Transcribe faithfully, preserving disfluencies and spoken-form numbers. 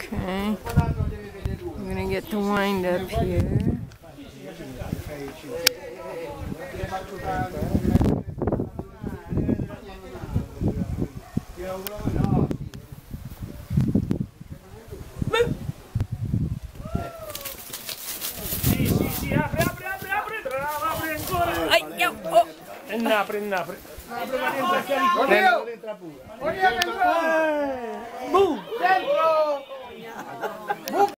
Okay. I'm gonna get the wind up here. Sì, sì, sì, apri, apri, apri, apri, brava, apri ancora. Ai, oh. E n'apri, e n'apri. Apri, ma entra, chiari, entra pure. Boom! Dentro!